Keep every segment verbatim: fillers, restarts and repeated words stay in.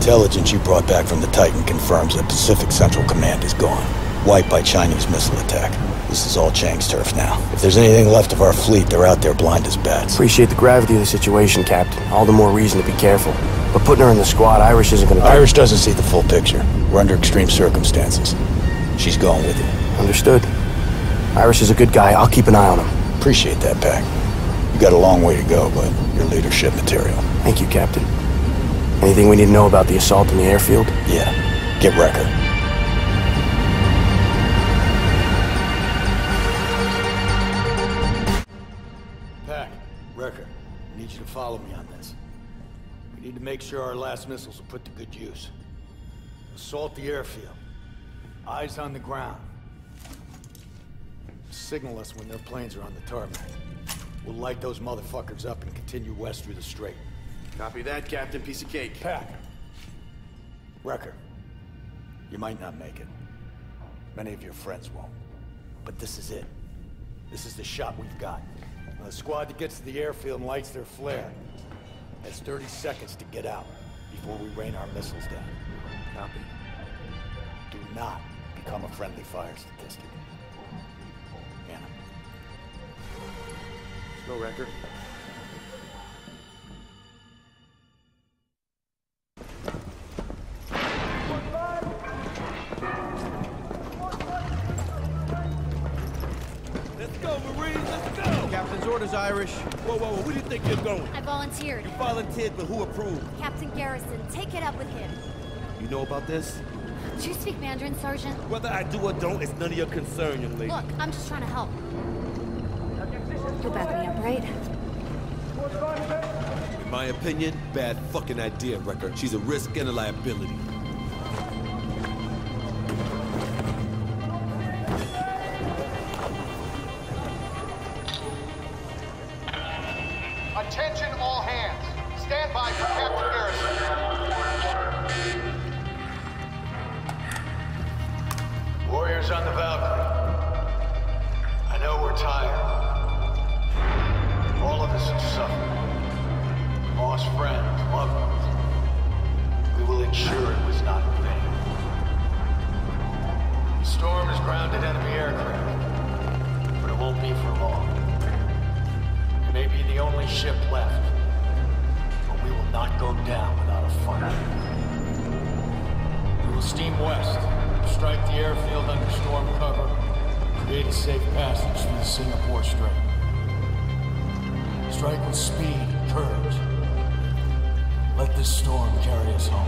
Intelligence you brought back from the Titan confirms that Pacific Central Command is gone. Wiped by Chinese missile attack. This is all Chang's turf now. If there's anything left of our fleet, they're out there blind as bats. Appreciate the gravity of the situation, Captain. All the more reason to be careful. But putting her in the squad, Irish isn't gonna... Irish doesn't see the full picture. We're under extreme circumstances. She's going with you. Understood. Irish is a good guy. I'll keep an eye on him. Appreciate that, Pac. You got a long way to go, but you're leadership material. Thank you, Captain. Anything we need to know about the assault in the airfield? Yeah. Get Wrecker. Pac, Wrecker, I need you to follow me on this. We need to make sure our last missiles are put to good use. Assault the airfield. Eyes on the ground. Signal us when their planes are on the tarmac. We'll light those motherfuckers up and continue west through the strait. Copy that, Captain. Piece of cake. Pac. Wrecker. You might not make it. Many of your friends won't. But this is it. This is the shot we've got. Now, the squad that gets to the airfield and lights their flare has thirty seconds to get out before we rain our missiles down. Copy. Do not become a friendly fire statistic. Anna. Let's go, Wrecker. Let's go, Marines, let's go! Captain's orders, Irish. Whoa, whoa, whoa, where do you think you're going? I volunteered. You volunteered, but who approved? Captain Garrison, take it up with him. You know about this? Do you speak Mandarin, Sergeant? Whether I do or don't, it's none of your concern, young lady. Look, I'm just trying to help. You'll back me up, right? In my opinion, bad fucking idea, Wrecker. She's a risk and a liability. Attention all hands. Stand by for Captain Garrison. Warriors on the Valkyrie. I know we're tired. All of us have suffered. Lost friends, loved ones. We will ensure it was not in vain. The storm has grounded enemy aircraft, but it won't be for long. It may be the only ship left, but we will not go down without a fight. We will steam west, strike the airfield under storm cover, create a safe passage through the Singapore Strait. Strike with speed and courage. Let this storm carry us home.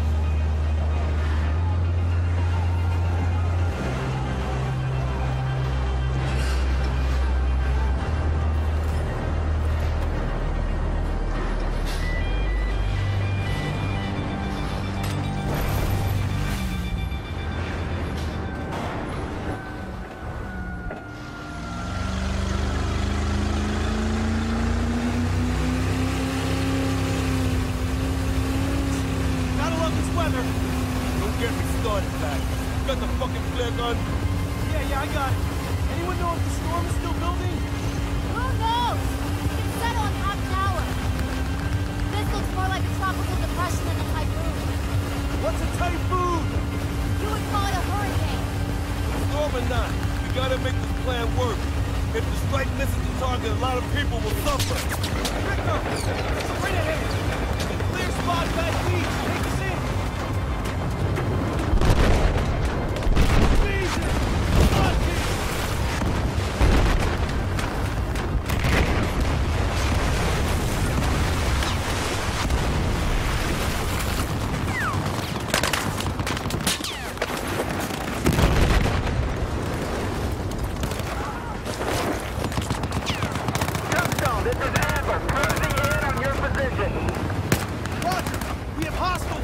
Don't get me started, Pac. You got the fucking flare gun? Yeah, yeah, I got it. Anyone know if the storm is still building? Who knows? It's set on half tower. This looks more like a tropical depression than a typhoon. What's a typhoon? You would call it a hurricane. Storm or not, we gotta make this plan work. If the strike misses the target, a lot of people will suffer. Victor! Right ahead! Clear spot back east! Take us in! Jesus! Fuck it! This is Amber, closing in on your position. Roger! We have hostiles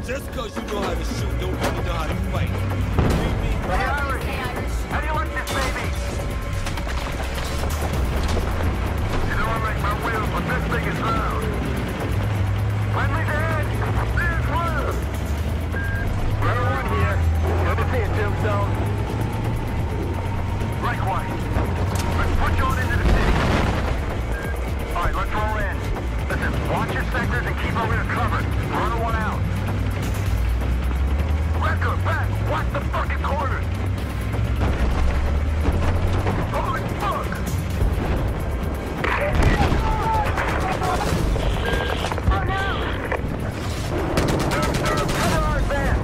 Just cause you know how to shoot, don't mean you know how to fight. Read me? Hey, Irish. How do you like this, baby? You know I like my wheels, but this thing is loud. Friendly's ahead. There's one. Runner one here. Good to see you, Tombstone. Likewise. Let's push on into the city. All right, let's roll in. Listen, watch your sectors and keep our rear covered. Runner one out. Wrecker, back! Watch the fucking corners! Holy fuck! Oh no! Serve, serve, cover our advance!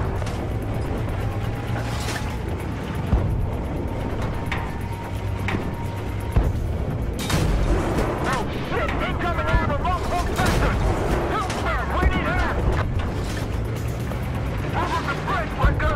Oh shit! Incoming armor! Long hook sector! Tombstone, we need help! Over the bridge, Wrecker!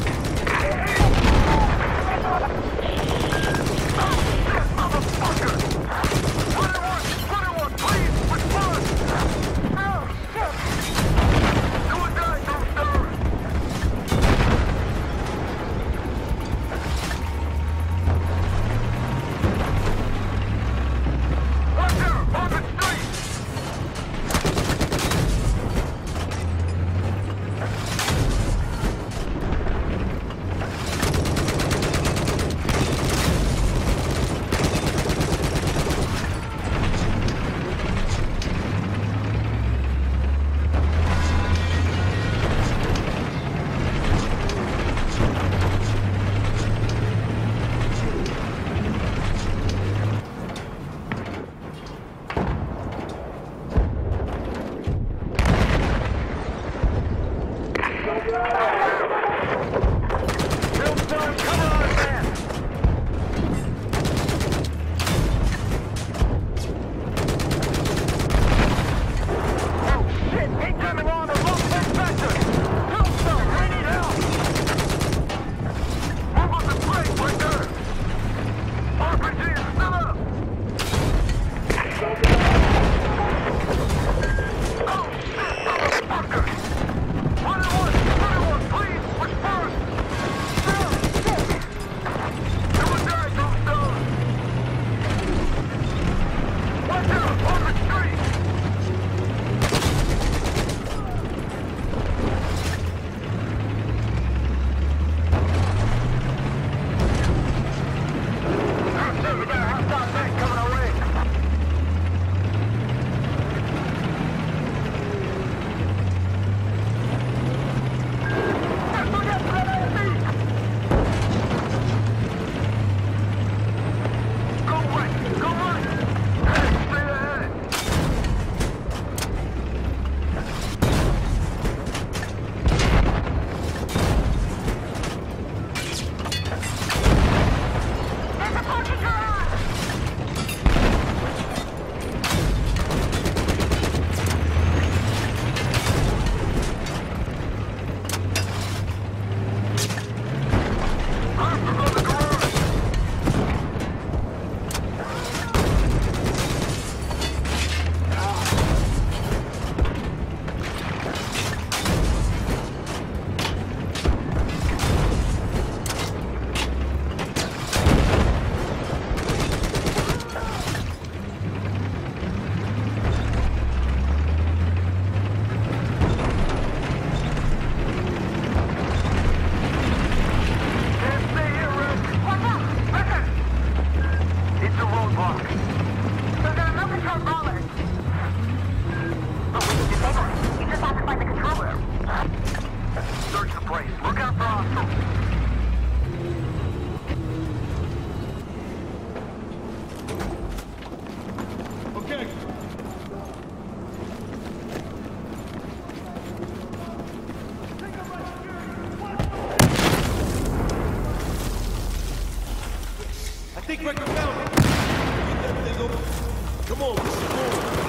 think Wrecker found it. Get that thing over. Come on, we should move.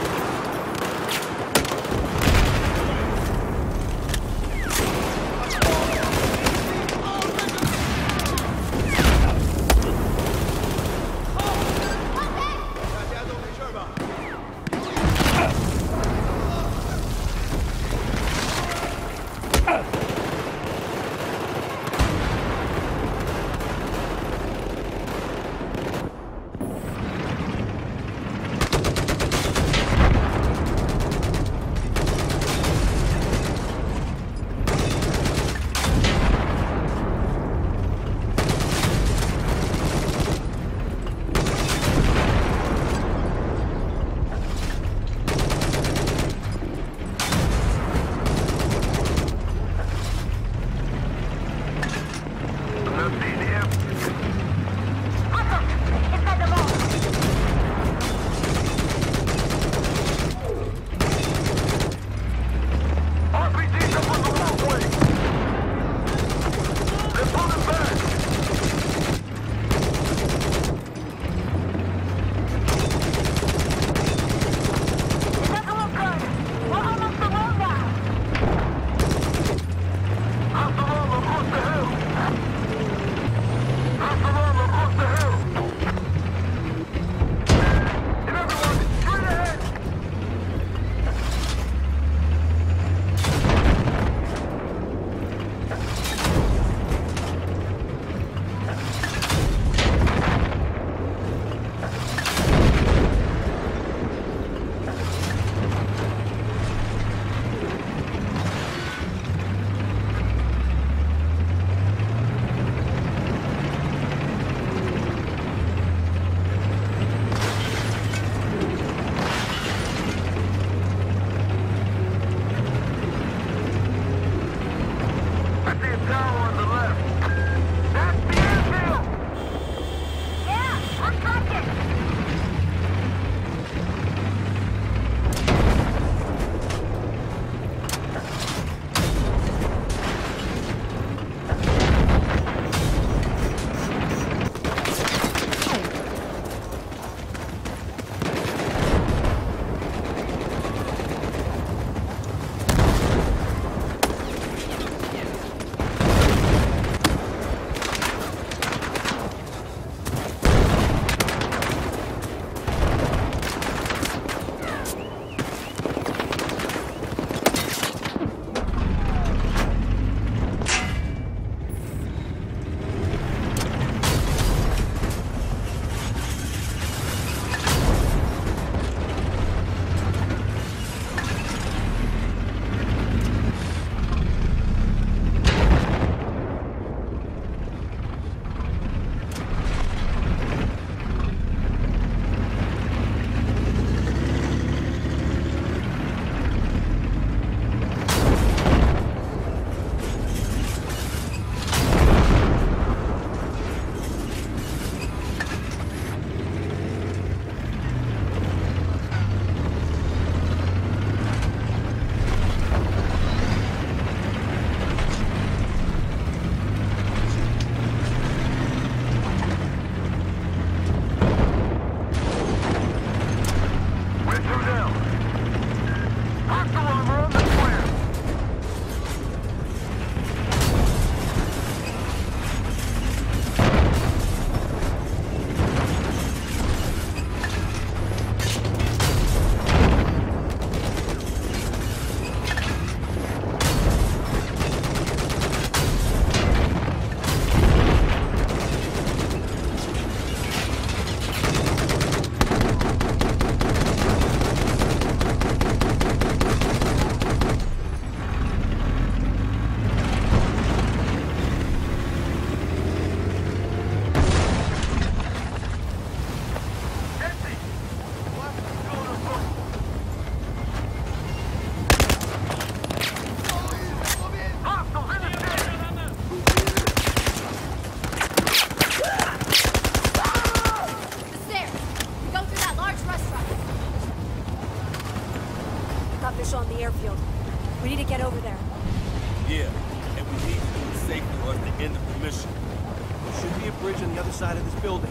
mission. There should be a bridge on the other side of this building.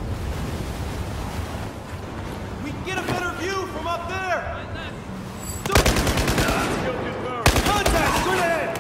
We can get a better view from up there! Contact! Straight ahead!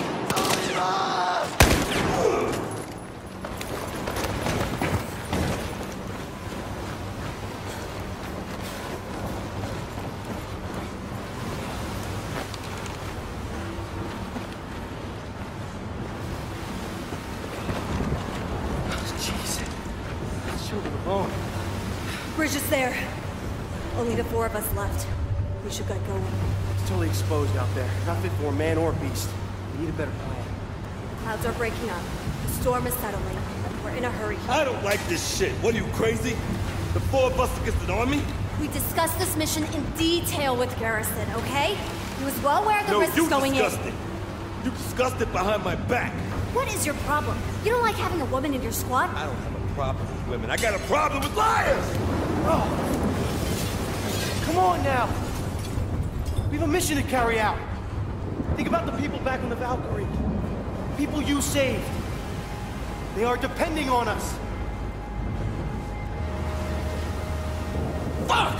Bridge is there. Only the four of us left. We should get going. It's totally exposed out there. Not fit for a man or beast. We need a better plan. The clouds are breaking up. The storm is settling. We're in a hurry. I don't like this shit. What are you, crazy? The four of us against an army? We discussed this mission in detail with Garrison, okay? He was well aware of the No, risks you going discussed in. it. You discussed it behind my back. What is your problem? You don't like having a woman in your squad? I don't have a problem with women. I got a problem with liars! Oh. Come on now! We have a mission to carry out. Think about the people back on the Valkyrie. People you saved. They are depending on us. Fuck!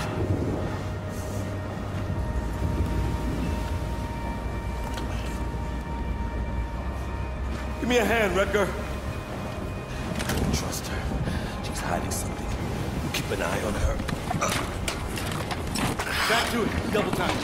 Give me a hand, Wrecker. I don't trust her. She's hiding something. You keep an eye on her. Back to it. Double time.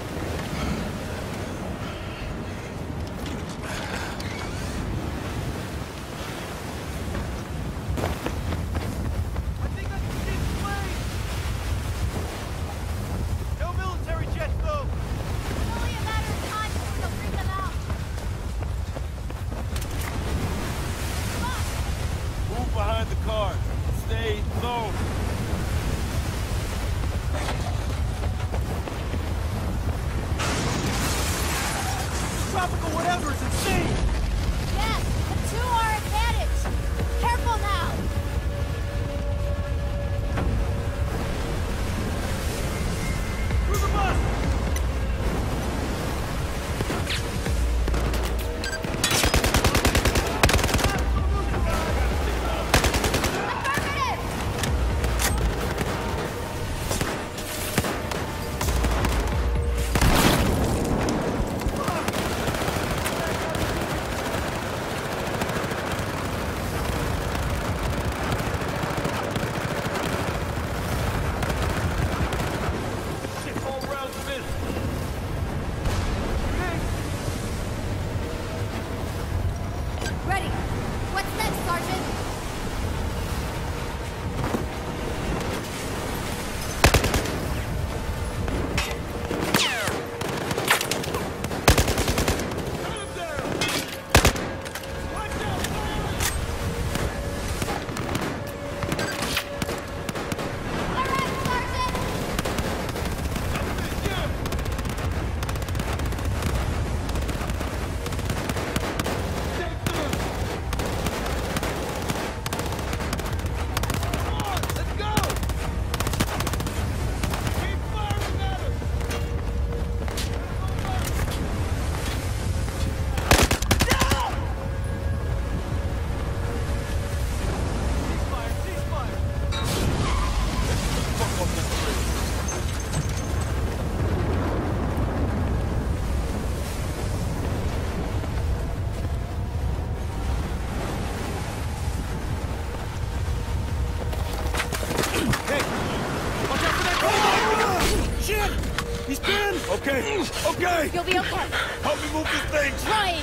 Okay, okay! You'll be okay. Help me move this thing! Trying.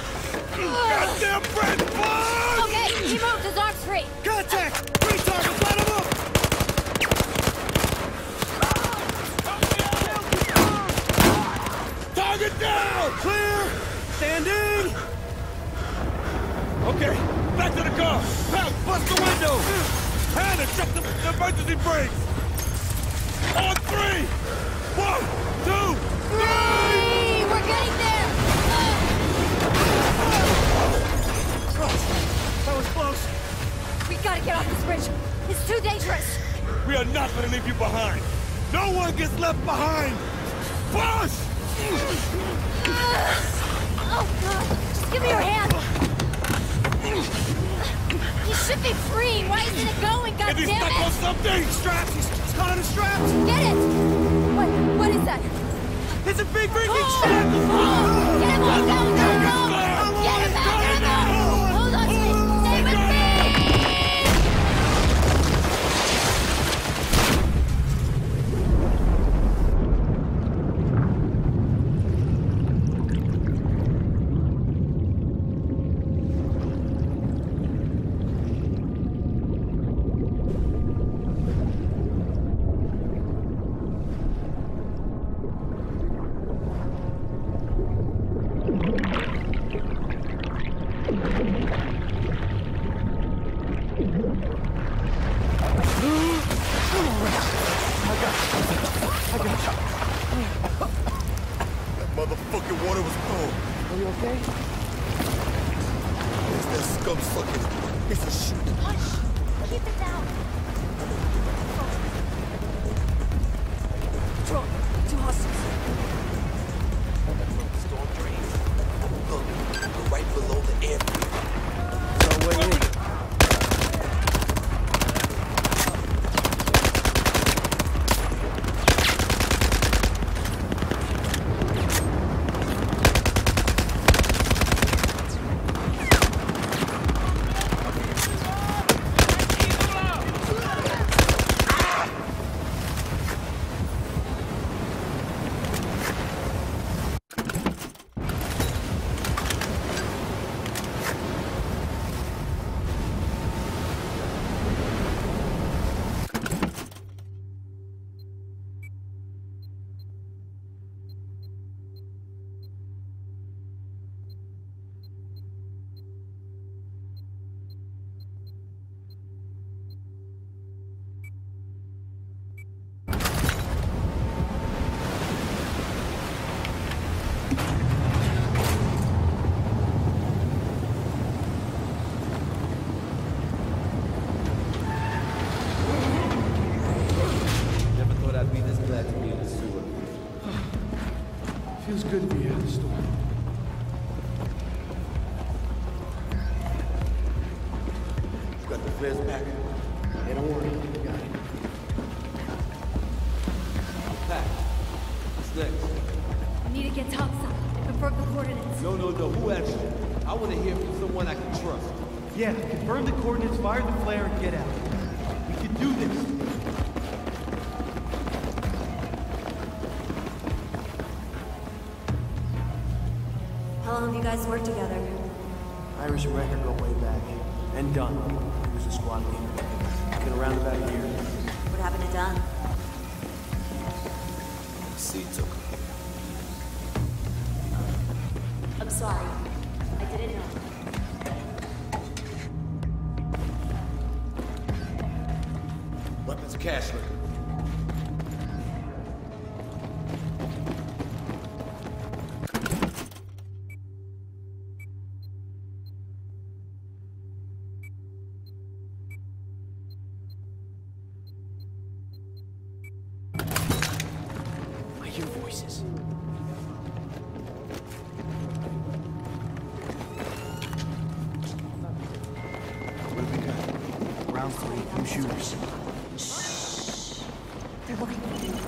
Goddamn Fred, Plunge! Okay, he moved. His arm's free. Contact! Three targets, light him up! Target down! Clear! Standing! Okay, back to the car! Pound, bust the window! Hand and shut the, the emergency brakes! On three! One, two, Three! We're getting there! That was close. We gotta get off this bridge. It's too dangerous. we are not gonna leave you behind! No one gets left behind! Push! Oh, God. Just give me your hand. me! Why isn't it going, If he's stuck on goddammit? something! Straps! He's, he's caught on the straps! Get it! What, what is that? It's a big freaking Oh! strap! Oh! Get him off! Go, go, go! Get him back! Get him back! Hold on to me! Stay with me! Motherfucking water was cold. Are you okay? It's that scum sucking piece of shit. Hush! Keep it down! Patrol, two hostiles. Storm drains. Look, we're right below the airfield. No way in. Never thought I'd be this glad to be in the sewer. Feels good to be out of the storm. You got the flares back? Hey, don't worry. I got it. Pack. What's next? We need to get topside. Confirm the coordinates. No, no, no. Who actually? I want to hear from someone I can trust. Yeah, confirm the coordinates, fire the flare, and get out. We can do this. How long have you guys worked together? Irish and Wrecker go way back. And Dunn, he was a squad leader. Been around about a year. What happened to Dunn? C took him. I'm sorry. I didn't know. Weapons cash liquor. I hear voices. What have we got? Round three, few shooters. They're looking for you.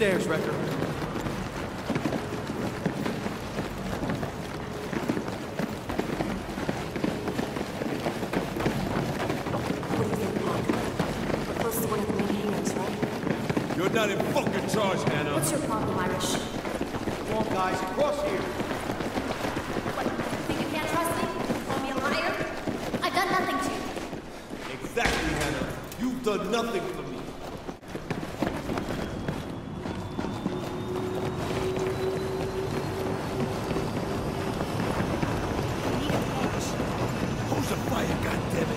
stairs, Wrecker. What do you think, Pop? We're close to one of the main hangars, right? You're not in fucking charge, Hannah. What's your problem, Irish? Come on, guys, across here. What, think you can't trust me? Call me a liar? I've done nothing to you. Exactly, Hannah. You've done nothing for me. You need a pitch. Who's the fire, goddammit?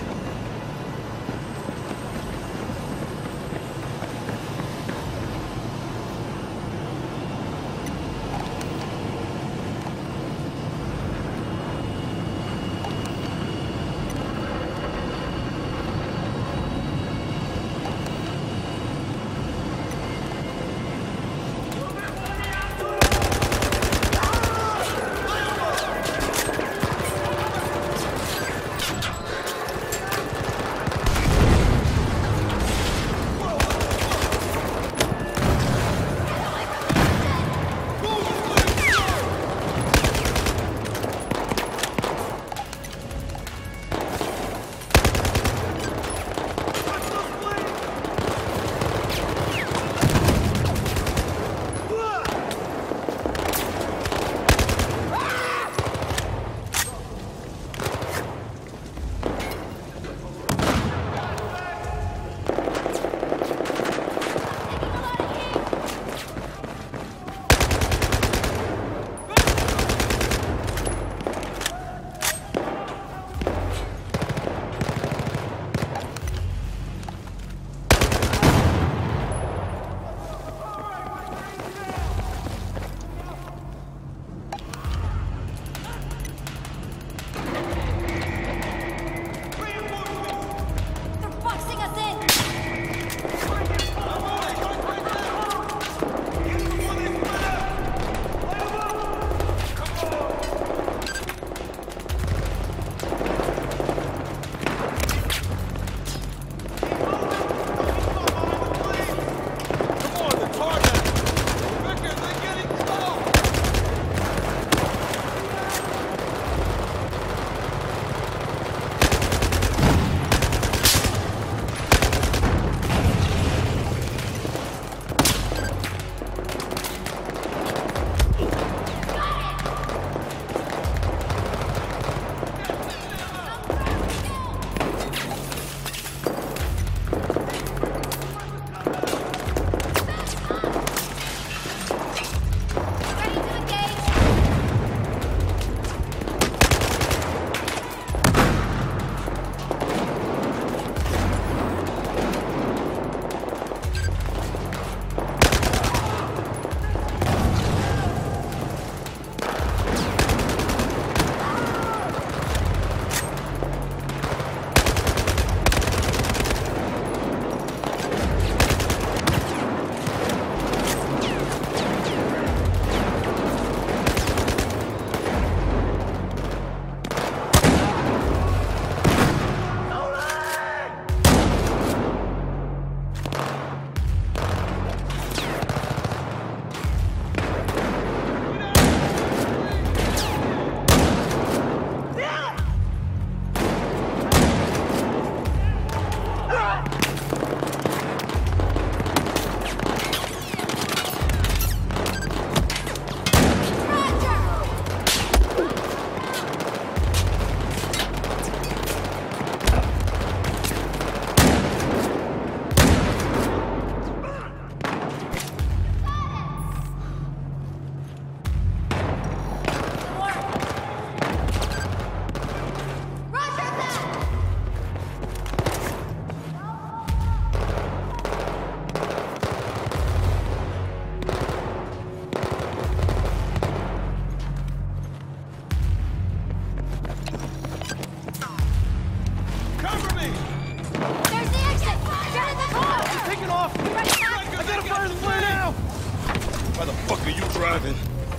driving.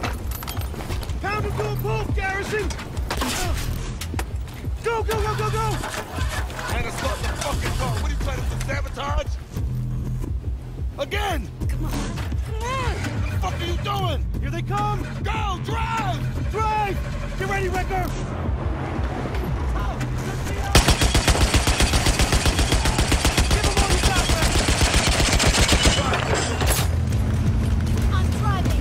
Pound him to a pulp, Garrison! Go, go, go, go, go! Hannah, start the fucking car. What are you trying to do, sabotage? Again! Come on. Come on! fuck are you doing? Here they come! Go, drive! Drive! Get ready, Wrecker! I'm driving.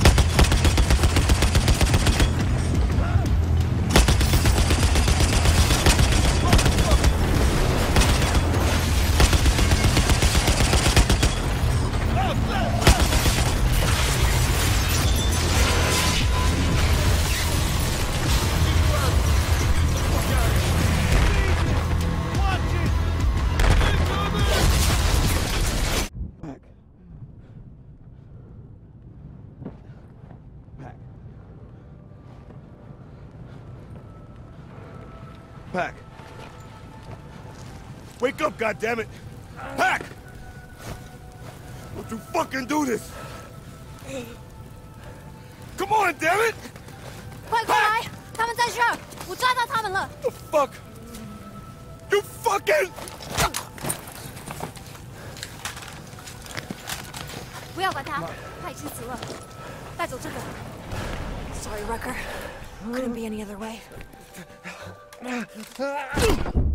Pack. Wake up, goddammit! Pack! Don't you fucking do this! Come on, damn it! 快过来！他们在这儿，我抓到他们了。 The fuck? You fucking... 不要管他，他已经死了。带走这个。Sorry, Rucker. Couldn't be any other way.